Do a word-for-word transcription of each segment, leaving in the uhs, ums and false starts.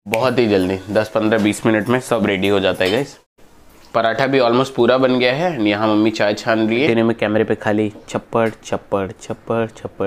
बहुत ही जल्दी दस पंद्रह बीस मिनट में सब रेडी हो जाता है गाइस। पराठा भी ऑलमोस्ट पूरा बन गया है। यहाँ मम्मी चाय छान रही है। तेरे में कैमरे पे खाली छप्पड़ छप्पड़ छप्पड़ छप्पड़।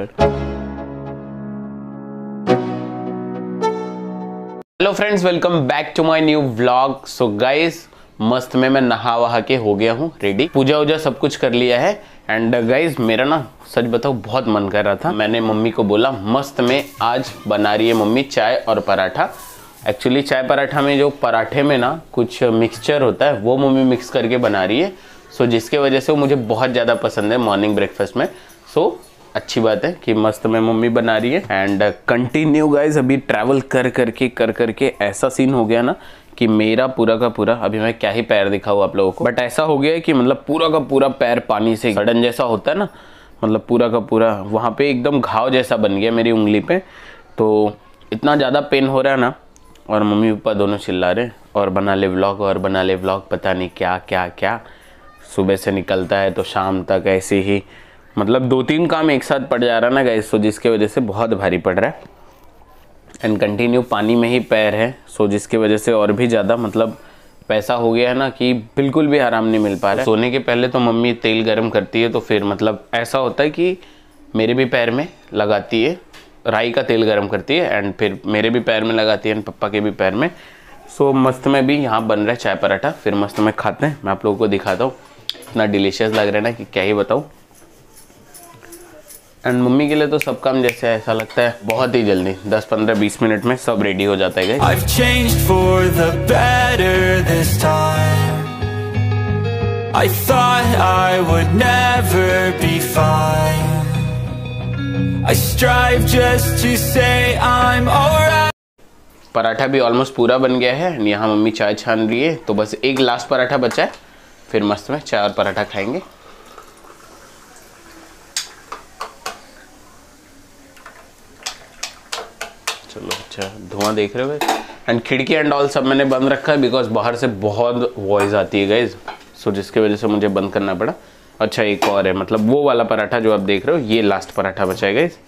Hello friends, welcome back to my new vlog. So guys, मस्त में मैं नहा वहा के हो गया हूँ रेडी। पूजा वूजा सब कुछ कर लिया है। एंड गाइस, मेरा ना सच बताओ बहुत मन कर रहा था। मैंने मम्मी को बोला मस्त में आज बना रही है मम्मी चाय और पराठा। एक्चुअली चाय पराठा में जो पराठे में ना कुछ मिक्सचर होता है वो मम्मी मिक्स करके बना रही है। सो so, जिसके वजह से वो मुझे बहुत ज़्यादा पसंद है मॉर्निंग ब्रेकफास्ट में। सो so, अच्छी बात है कि मस्त में मम्मी बना रही है। एंड कंटिन्यू गाइस, अभी ट्रैवल कर करके कर करके ऐसा सीन हो गया ना कि मेरा पूरा का पूरा, अभी मैं क्या ही पैर दिखाऊँ आप लोगों को, बट ऐसा हो गया है कि मतलब पूरा का पूरा पैर पानी से सडन जैसा होता है ना, मतलब पूरा का पूरा वहाँ पे एकदम घाव जैसा बन गया मेरी उंगली पे। तो इतना ज़्यादा पेन हो रहा है ना, और मम्मी पापा दोनों चिल्ला रहे और बना ले व्लॉग और बना ले व्लॉग, पता नहीं क्या क्या क्या। सुबह से निकलता है तो शाम तक ऐसे ही, मतलब दो तीन काम एक साथ पड़ जा रहा है ना गाइस। सो जिसके वजह से बहुत भारी पड़ रहा है। एंड कंटिन्यू पानी में ही पैर है। सो जिसकी वजह से और भी ज़्यादा मतलब पैसा हो गया है ना कि बिल्कुल भी आराम नहीं मिल पा रहा है। सोने के पहले तो मम्मी तेल गर्म करती है, तो फिर मतलब ऐसा होता है कि मेरे भी पैर में लगाती है, राई का तेल गरम करती है, एंड फिर मेरे भी पैर में लगाती है, पप्पा के भी पैर में। सो मस्त में भी यहाँ बन रहा है चाय पराठा। फिर मस्त में खाते हैं, मैं आप लोगों को दिखाता हूँ। इतना डिलीशियस लग रहा है ना कि क्या ही बताऊँ। एंड मम्मी के लिए तो सब काम जैसे ऐसा लगता है बहुत ही जल्दी दस पंद्रह बीस मिनट में सब रेडी हो जाता है। I've changed for the better this time. I thought I would never be fine. I strive just to say I'm alright. Paratha भी ऑलमोस्ट पूरा बन गया है। यहाँ मम्मी चाय छान रही है, तो बस एक लास्ट पराठा बचा है। फिर मस्त में चाय और पराठा खाएंगे। चलो, अच्छा धुआं देख रहे हो। एंड खिड़की एंड ऑल सब मैंने बंद रखा है बिकॉज बाहर से बहुत वॉइस आती है गाइज। सो जिसकी वजह से मुझे बंद करना पड़ा। अच्छा, एक और है, मतलब वो वाला पराठा जो आप देख रहे हो, ये लास्ट पराठा बचा है गाइज।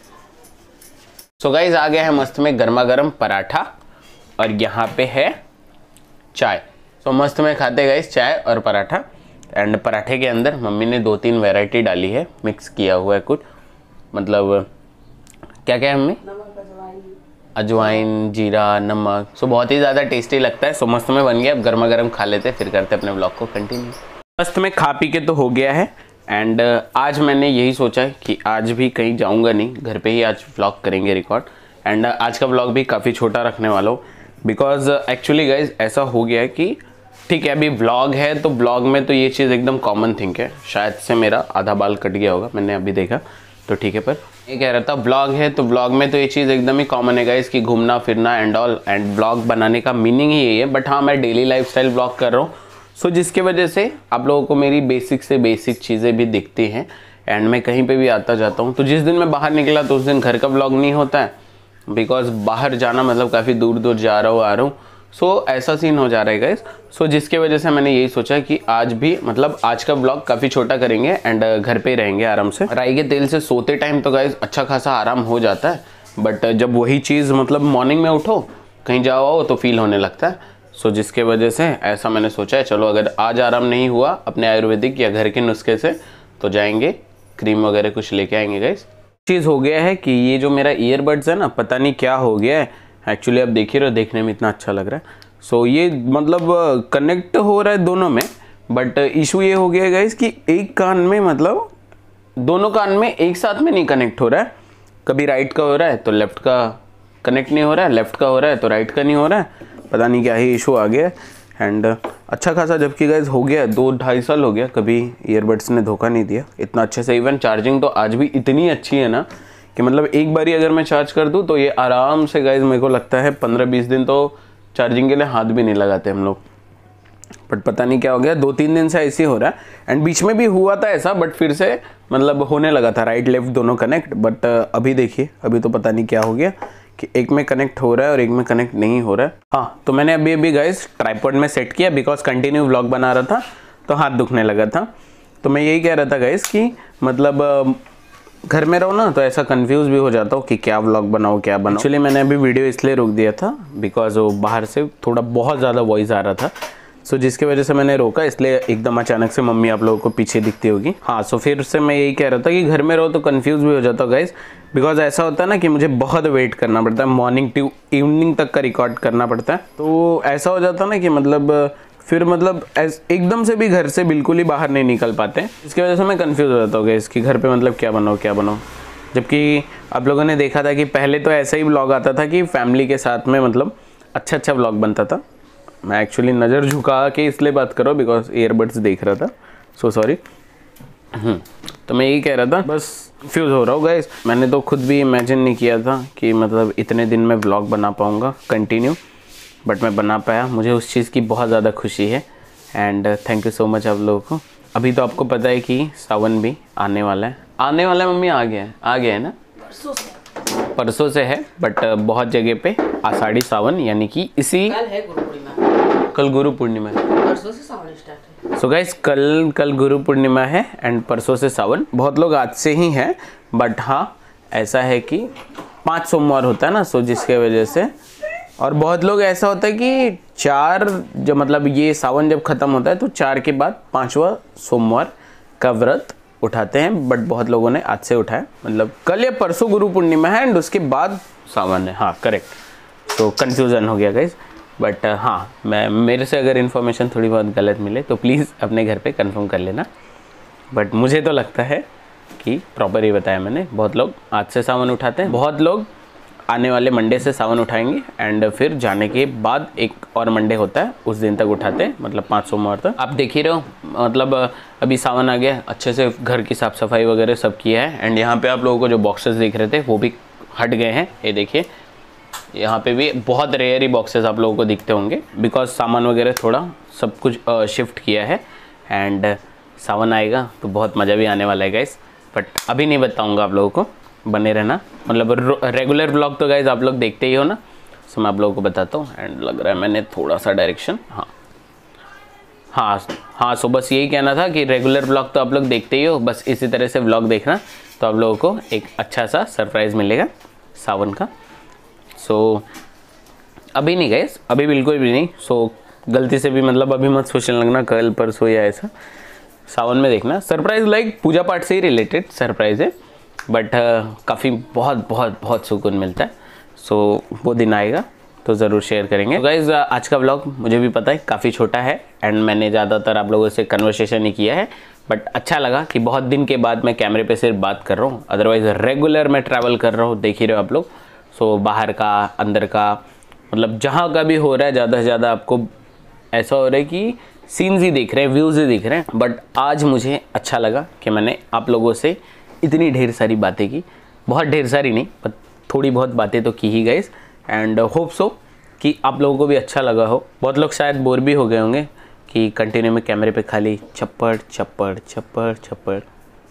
सो गाइज, आ गया है मस्त में गर्मा गर्म पराठा और यहाँ पे है चाय। सो मस्त में खाते गाइज चाय और पराठा। एंड पराठे के अंदर मम्मी ने दो तीन वैरायटी डाली है, मिक्स किया हुआ है कुछ, मतलब क्या क्या है मम्मी, अजवाइन, जीरा, नमक। सो बहुत ही ज़्यादा टेस्टी लगता है। सो मस्त में बन गया। अब गर्मा गर्म खा लेते, फिर करते अपने ब्लॉग को कंटिन्यू। मस्त में खा पी के तो हो गया है। एंड आज मैंने यही सोचा है कि आज भी कहीं जाऊंगा नहीं, घर पे ही आज व्लॉग करेंगे रिकॉर्ड। एंड आज का व्लॉग भी काफ़ी छोटा रखने वाला हूँ बिकॉज एक्चुअली गाइज ऐसा हो गया है कि ठीक है, अभी व्लॉग है तो व्लॉग में तो ये चीज़ एकदम कॉमन थिंग है। शायद से मेरा आधा बाल कट गया होगा, मैंने अभी देखा, तो ठीक है। पर ये कह रहा था व्लॉग है तो व्लॉग में तो ये चीज़ एकदम ही कॉमन है गाइस कि घूमना फिरना एंड ऑल। एंड व्लॉग बनाने का मीनिंग ही यही है। बट हाँ, मैं डेली लाइफस्टाइल व्लॉग कर रहा हूँ। सो so, जिसके वजह से आप लोगों को मेरी बेसिक से बेसिक चीज़ें भी दिखती हैं। एंड मैं कहीं पे भी आता जाता हूँ तो जिस दिन मैं बाहर निकला तो उस दिन घर का व्लॉग नहीं होता है बिकॉज बाहर जाना मतलब काफ़ी दूर दूर जा रहा हूँ आ रहा हूँ। सो so, ऐसा सीन हो जा रहा है गाइस। सो so, जिसके वजह से मैंने यही सोचा कि आज भी मतलब आज का व्लॉग काफ़ी छोटा करेंगे एंड घर पे ही रहेंगे आराम से। राई के तेल से सोते टाइम तो गाइस अच्छा खासा आराम हो जाता है, बट जब वही चीज़ मतलब मॉर्निंग में उठो कहीं जाओ आओ तो फील होने लगता है। सो so, जिसके वजह से ऐसा मैंने सोचा है, चलो अगर आज आराम नहीं हुआ अपने आयुर्वेदिक या घर के नुस्खे से तो जाएंगे क्रीम वगैरह कुछ लेके आएंगे गाइस। चीज़ हो गया है कि ये जो मेरा ईयरबड्स है ना, पता नहीं क्या हो गया है एक्चुअली। आप देख ही रहे हो, देखने में इतना अच्छा लग रहा है। सो so, ये मतलब कनेक्ट हो रहा है दोनों में, बट इशू ये हो गया है गाइस कि एक कान में मतलब दोनों कान में एक साथ में नहीं कनेक्ट हो रहा है। कभी राइट का हो रहा है तो लेफ्ट का कनेक्ट नहीं हो रहा है, लेफ्ट का हो रहा है तो राइट का नहीं हो रहा है। पता नहीं क्या ही इशू आ गया है। एंड अच्छा खासा जबकि गाइस हो गया दो ढाई साल हो गया, कभी ईयरबड्स ने धोखा नहीं दिया इतना अच्छे से। इवन चार्जिंग तो आज भी इतनी अच्छी है ना कि मतलब एक बारी अगर मैं चार्ज कर दूँ तो ये आराम से गाइस मेरे को लगता है पंद्रह बीस दिन तो चार्जिंग के लिए हाथ भी नहीं लगाते हम लोग। बट पता नहीं क्या हो गया, दो तीन दिन से ऐसे ही हो रहा है। एंड बीच में भी हुआ था ऐसा, बट फिर से मतलब होने लगा था राइट लेफ्ट दोनों कनेक्ट। बट अभी देखिए, अभी तो पता नहीं क्या हो गया कि एक में कनेक्ट हो रहा है और एक में कनेक्ट नहीं हो रहा है। हाँ, तो मैंने अभी अभी गाइस ट्राइपॉड में सेट किया बिकॉज कंटिन्यू व्लॉग बना रहा था तो हाथ दुखने लगा था। तो मैं यही कह रहा था गाइस कि मतलब घर में रहो ना तो ऐसा कंफ्यूज भी हो जाता हूँ कि क्या व्लॉग बनाओ क्या बनाओ। एक्चुअली मैंने अभी वीडियो इसलिए रोक दिया था बिकॉज वो बाहर से थोड़ा बहुत ज़्यादा वॉइस आ रहा था, सो so, जिसकी वजह से मैंने रोका। इसलिए एकदम अचानक से मम्मी आप लोगों को पीछे दिखती होगी। हाँ, सो so फिर से मैं यही कह रहा था कि घर में रहो तो कंफ्यूज भी हो जाता हूँ गाइस, बिकॉज ऐसा होता है ना कि मुझे बहुत वेट करना पड़ता है, मॉर्निंग टू इवनिंग तक का रिकॉर्ड करना पड़ता है। तो ऐसा हो जाता है ना कि मतलब फिर मतलब एकदम से भी घर से बिल्कुल ही बाहर नहीं निकल पाते, इसकी वजह से मैं कंफ्यूज हो जाता हूँ गाइस कि घर पे मतलब क्या बनाओ क्या बनाओ। जबकि आप लोगों ने देखा था कि पहले तो ऐसा ही व्लॉग आता था कि फैमिली के साथ में मतलब अच्छा अच्छा व्लॉग बनता था। मैं एक्चुअली नज़र झुका के इसलिए बात कर रहा हूँ बिकॉज ईयरबड्स देख रहा था, सो सॉरी। तो मैं यही कह रहा था, बस कंफ्यूज हो रहा हूँ गाइस। मैंने तो खुद भी इमेजिन नहीं किया था कि मतलब इतने दिन में व्लॉग बना पाऊँगा कंटिन्यू, बट मैं बना पाया। मुझे उस चीज़ की बहुत ज़्यादा खुशी है and thank you so much आप लोगों को। अभी तो आपको पता है कि सावन भी आने वाला है, आने वाला है मम्मी, आ गया है आ गया है ना, परसों से परसों से है, बट बहुत जगह पे आषाढ़ी सावन यानी कि इसी कल है गुरु पूर्णिमा, कल गुरु पूर्णिमा है, परसों से सावन स्टार्ट है। सो गाइस कल कल गुरु पूर्णिमा है एंड परसों से सावन। बहुत लोग आज से ही हैं, बट हाँ ऐसा है कि पाँच सोमवार होता है ना, सो जिसके वजह से, और बहुत लोग ऐसा होता है कि चार जब मतलब ये सावन जब ख़त्म होता है तो चार के बाद पांचवा सोमवार का व्रत उठाते हैं, बट बहुत लोगों ने आज से उठाया, मतलब कल या परसों गुरु पूर्णिमा है एंड उसके बाद सावन है। हाँ करेक्ट, तो कन्फ्यूज़न हो गया गाइस, बट हाँ मैं मेरे से अगर इन्फॉर्मेशन थोड़ी बहुत गलत मिले तो प्लीज़ अपने घर पे कंफर्म कर लेना, बट मुझे तो लगता है कि प्रॉपर ही बताया मैंने। बहुत लोग आज से सावन उठाते हैं, बहुत लोग आने वाले मंडे से सावन उठाएंगे एंड फिर जाने के बाद एक और मंडे होता है उस दिन तक उठाते हैं, मतलब पाँच सोमवार तक। आप देख ही रहे हो, मतलब अभी सावन आ गया, अच्छे से घर की साफ़ सफाई वगैरह सब किया है एंड यहाँ पे आप लोगों को जो बॉक्सेस दिख रहे थे वो भी हट गए हैं। ये देखिए यहाँ पे भी बहुत रेयर ही बॉक्सेस आप लोगों को दिखते होंगे बिकॉज सामान वगैरह थोड़ा सब कुछ शिफ्ट किया है एंड सावन आएगा तो बहुत मज़ा भी आने वाला है गाइस, बट अभी नहीं बताऊँगा आप लोगों को, बने रहना। मतलब रेगुलर व्लॉग तो गाइज आप लोग देखते ही हो ना, सो मैं आप लोगों को बताता हूँ। एंड लग रहा है मैंने थोड़ा सा डायरेक्शन, हाँ हाँ हाँ सो बस यही कहना था कि रेगुलर व्लॉग तो आप लोग देखते ही हो, बस इसी तरह से व्लॉग देखना तो आप लोगों को एक अच्छा सा सरप्राइज़ मिलेगा सावन का। सो अभी नहीं गाइज, अभी बिल्कुल भी नहीं, सो गलती से भी मतलब अभी मत सोचने लगना कल परसों या ऐसा, सावन में देखना। सरप्राइज़ लाइक पूजा पाठ से ही रिलेटेड सरप्राइज़ है, बट uh, काफ़ी बहुत बहुत बहुत सुकून मिलता है। सो so, वो दिन आएगा तो ज़रूर शेयर करेंगे। तो गाइज़ आज का व्लॉग मुझे भी पता है काफ़ी छोटा है एंड मैंने ज़्यादातर आप लोगों से कन्वर्सेशन ही किया है, बट अच्छा लगा कि बहुत दिन के बाद मैं कैमरे पे सिर्फ बात कर रहा हूँ, अदरवाइज़ रेगुलर मैं ट्रैवल कर रहा हूँ, देख ही रहे हो आप लोग। सो so, बाहर का अंदर का मतलब जहाँ का भी हो रहा है, ज़्यादा से ज़्यादा आपको ऐसा हो रहा है कि सीन्स ही दिख रहे हैं, व्यूज़ ही दिख रहे हैं। बट आज मुझे अच्छा लगा कि मैंने आप लोगों से इतनी ढेर सारी बातें की, बहुत ढेर सारी नहीं पर थोड़ी बहुत बातें तो की ही गाइस, एंड होप सो कि आप लोगों को भी अच्छा लगा हो। बहुत लोग शायद बोर भी हो गए होंगे कि कंटिन्यू में कैमरे पे खाली चप्पड़ चप्पड़ चप्पड़ चप्पड़,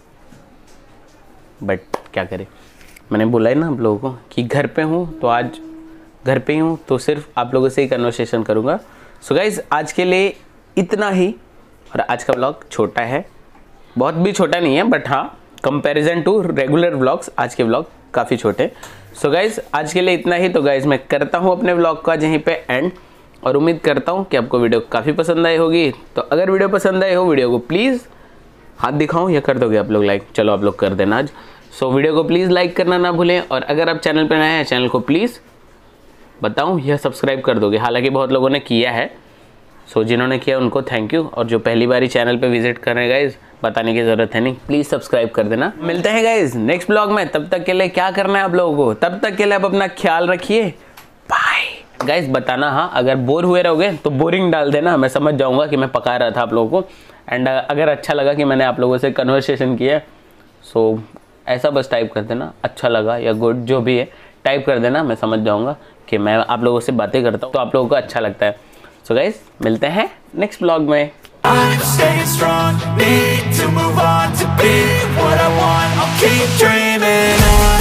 बट क्या करें, मैंने बोला है ना आप लोगों को कि घर पे हूँ तो आज घर पे ही हूँ तो सिर्फ आप लोगों से ही कन्वर्सेशन करूँगा। सो गाइस आज के लिए इतना ही, और आज का व्लॉग छोटा है, बहुत भी छोटा नहीं है, बट हाँ कंपैरिजन टू रेगुलर व्लॉग्स आज के व्लॉग काफ़ी छोटे। सो गाइज आज के लिए इतना ही। तो गाइज मैं करता हूँ अपने व्लॉग का यहीं पे एंड, और उम्मीद करता हूँ कि आपको वीडियो काफ़ी पसंद आई होगी। तो अगर वीडियो पसंद आई हो, वीडियो को प्लीज़ हाथ दिखाऊँ या कर दोगे आप लोग लाइक, चलो आप लोग कर देना आज। सो so, वीडियो को प्लीज़ लाइक करना ना भूलें, और अगर आप चैनल पर नए हैं चैनल को प्लीज़ बताऊँ यह सब्सक्राइब कर दोगे, हालाँकि बहुत लोगों ने किया है। सो so, जिन्होंने किया उनको थैंक यू, और जो पहली बार ही चैनल पे विजिट कर रहे हैं गाइज बताने की ज़रूरत है नहीं, प्लीज़ सब्सक्राइब कर देना। मिलते हैं गाइज नेक्स्ट ब्लॉग में, तब तक के लिए क्या करना है आप लोगों को, तब तक के लिए आप अपना ख्याल रखिए, बाय। गाइज बताना हाँ, अगर बोर हुए रहोगे तो बोरिंग डाल देना, मैं समझ जाऊँगा कि मैं पका रहा था आप लोगों को। एंड अगर अच्छा लगा कि मैंने आप लोगों से कन्वर्सेशन किया, सो ऐसा बस टाइप कर देना, अच्छा लगा या गुड जो भी है टाइप कर देना, मैं समझ जाऊँगा कि मैं आप लोगों से बातें करता हूँ तो आप लोगों को अच्छा लगता है। सो गाइज मिलते हैं नेक्स्ट ब्लॉग में। I'm staying strong, need to move on to be what I want, I'll keep dreaming on.